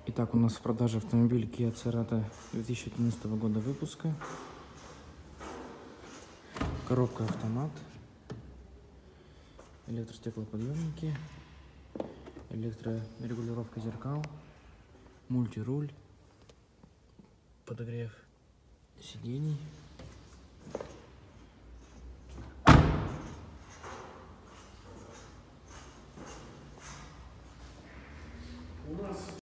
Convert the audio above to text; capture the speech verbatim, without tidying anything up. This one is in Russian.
Итак, у нас в продаже автомобиль Kia Cerato две тысячи одиннадцатого года выпуска. Коробка автомат, электростеклоподъемники, электрорегулировка зеркал, мультируль, подогрев сидений. У нас